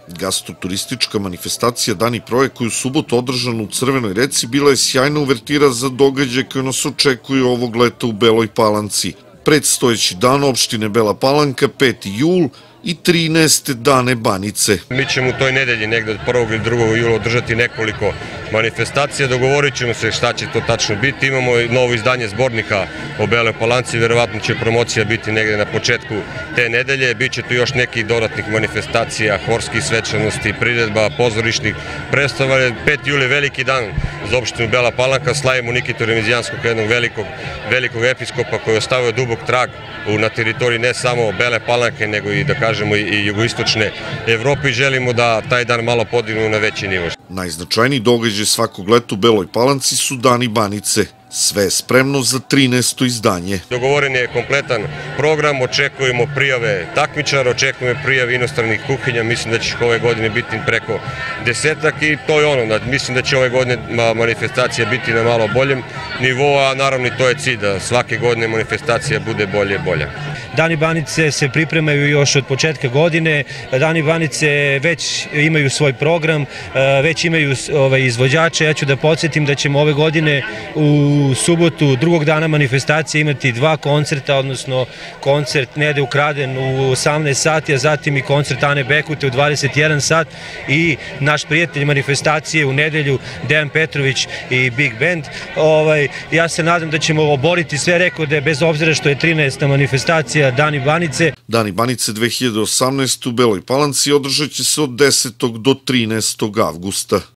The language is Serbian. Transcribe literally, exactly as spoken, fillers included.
Gastroturistička manifestacija Dani proje koju subotu održana u Crvenoj Reci bila je sjajna uvertira za događaj koji nas očekuju ovog leta u Beloj Palanci. Predstojeći dan opštine Bela Palanka, peti jul i trinaeste dane Banice. Mi ćemo u toj nedelji negde od prvog ili drugog jula održati nekoliko manifestacija, dogovorit ćemo se šta će to tačno biti. Imamo novo izdanje zbornika o Beloj Palanci, verovatno će promocija biti negde na početku te nedelje. Biće tu još nekih dodatnih manifestacija, horskih svečanosti, priredba, pozorišnih predstava. peti jul je veliki dan za opštinu Bela Palanka, slavimo Nikitu Remizijanskog, jednog velikog, velikog episkopa koji je ostavio dubok trag na teritoriji ne samo Bele Palanke, nego i da kažemo i jugoistočne Evrope i želimo da taj dan malo podignu na veći nivo. Najznačajniji događaj svakog leta u Beloj Palanci su Dani Banice. Sve je spremno za trinaesto izdanje. Dogovoren je kompletan program, očekujemo prijave takmičara, očekujemo prijave inostranih kuhinja, mislim da će ove godine biti preko desetak i to je ono, mislim da će ove godine manifestacija biti na malo boljem nivou, a naravno i to je cilj da svake godine manifestacija bude bolje i bolja. Dani Banice se pripremaju još od početka godine, Dani Banice već imaju svoj program, već imaju izvođače. Ja ću da podsjetim da ćemo ove godine u subotu drugog dana manifestacije imati dva koncerta, odnosno koncert Nede Ukraden u osamnaest sati, a zatim i koncert Ane Bekute u dvadeset jedan sat i naš prijatelj manifestacije u nedelju Dejan Petrović i Big Band. Ja se nadam da ćemo oboriti sve rekorde bez obzira što je trinaesta manifestacija Dani Banice. Dani Banice dve hiljade osamnaeste u Beloj Palanci održat će se od desetog do trinaestog avgusta.